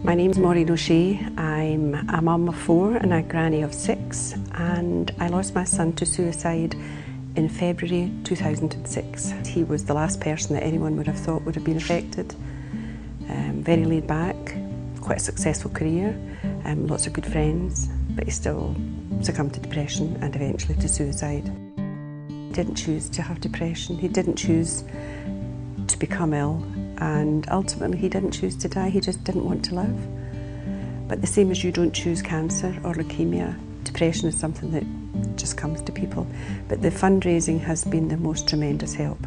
My name's Maureen O'Shea. I'm a mum of 4 and a granny of 6, and I lost my son to suicide in February 2006. He was the last person that anyone would have thought would have been affected. Very laid back, quite a successful career, lots of good friends, but he still succumbed to depression and eventually to suicide. He didn't choose to have depression, he didn't choose to become ill, and ultimately he didn't choose to die, he just didn't want to live. But the same as you don't choose cancer or leukemia, depression is something that just comes to people. But the fundraising has been the most tremendous help.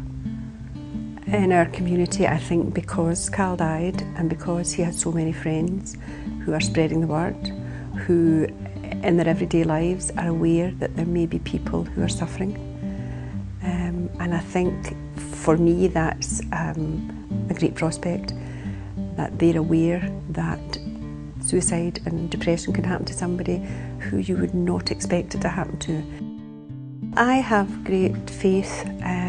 In our community, I think because Carl died and because he had so many friends who are spreading the word, who in their everyday lives are aware that there may be people who are suffering. And I think for me that's a great prospect, that they're aware that suicide and depression can happen to somebody who you would not expect it to happen to. I have great faith.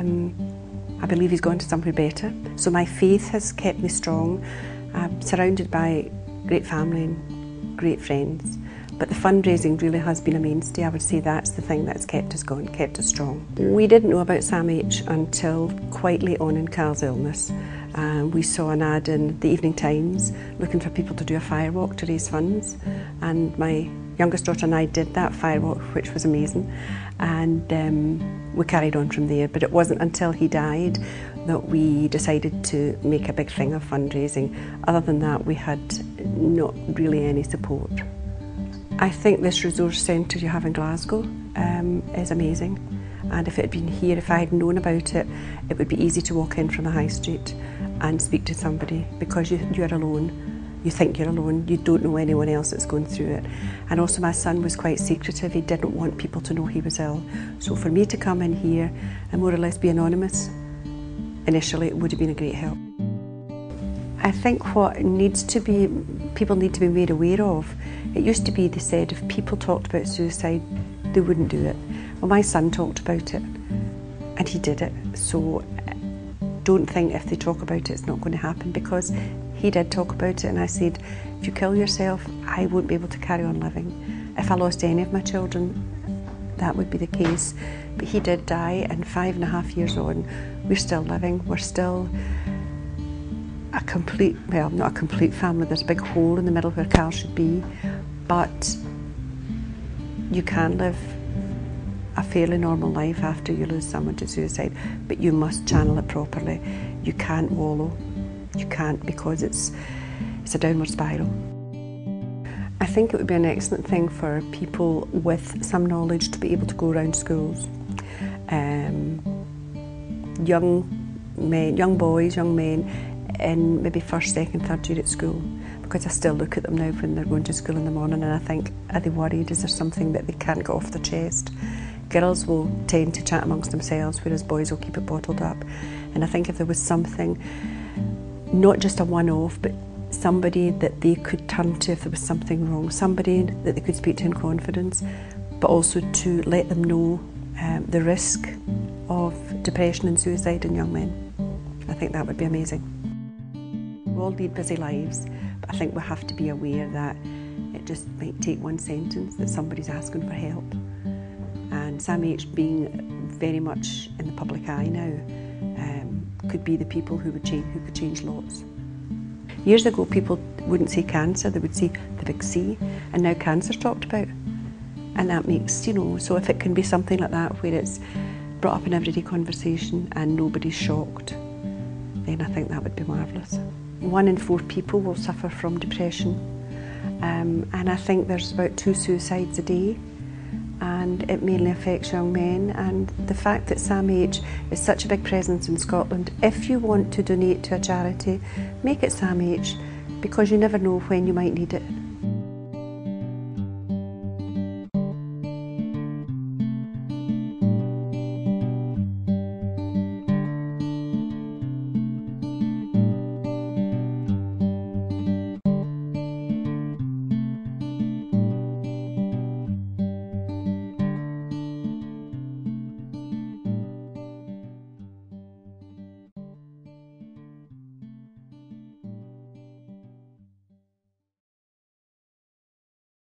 I believe he's gone to somewhere better. So my faith has kept me strong. I'm surrounded by great family and great friends. But the fundraising really has been a mainstay. I would say that's the thing that's kept us going, kept us strong. We didn't know about SAMH until quite late on in Carl's illness. We saw an ad in the Evening Times looking for people to do a firewalk to raise funds. And my youngest daughter and I did that firewalk, which was amazing. And we carried on from there. But it wasn't until he died that we decided to make a big thing of fundraising. Other than that, we had not really any support. I think this resource centre you have in Glasgow is amazing, and if it had been here, if I had known about it, it would be easy to walk in from the high street and speak to somebody, because you're alone, you think you're alone, you don't know anyone else that's going through it. And also my son was quite secretive, he didn't want people to know he was ill, so for me to come in here and more or less be anonymous initially, it would have been a great help. I think what needs to be, people need to be made aware of. It used to be, they said, if people talked about suicide, they wouldn't do it. Well, my son talked about it, and he did it. So don't think if they talk about it, it's not going to happen, because he did talk about it, and I said, if you kill yourself, I won't be able to carry on living. If I lost any of my children, that would be the case. But he did die, and 5.5 years on, we're still living, we're still a complete, well, not a complete family, there's a big hole in the middle where Carl should be, but you can live a fairly normal life after you lose someone to suicide, but you must channel it properly. You can't wallow, you can't, because it's a downward spiral. I think it would be an excellent thing for people with some knowledge to be able to go around schools. Young boys, young men, in maybe 1st, 2nd, 3rd year at school, because I still look at them now when they're going to school in the morning and I think, are they worried? Is there something that they can't get off their chest? Girls will tend to chat amongst themselves, whereas boys will keep it bottled up. And I think if there was something, not just a one-off, but somebody that they could turn to if there was something wrong, somebody that they could speak to in confidence, but also to let them know the risk of depression and suicide in young men. I think that would be amazing. We all lead busy lives, but I think we have to be aware that it just might take one sentence that somebody's asking for help. And SAMH, being very much in the public eye now, could be the people who could change lots. Years ago, people wouldn't say cancer, they would say the big C, and now cancer's talked about. And that makes, so if it can be something like that where it's brought up in everyday conversation and nobody's shocked, then I think that would be marvellous. 1 in 4 people will suffer from depression, and I think there's about 2 suicides a day, and it mainly affects young men. And the fact that SAMH is such a big presence in Scotland, if you want to donate to a charity, make it SAMH, because you never know when you might need it.